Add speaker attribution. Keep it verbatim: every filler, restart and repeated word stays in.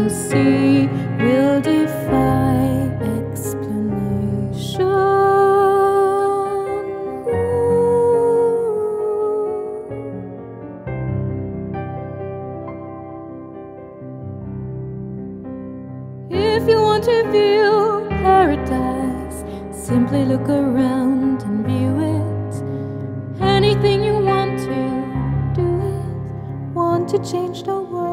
Speaker 1: you'll see will defy explanation. If you want to view paradise, simply look around and view it. Anything you want to do it. Want to change the world?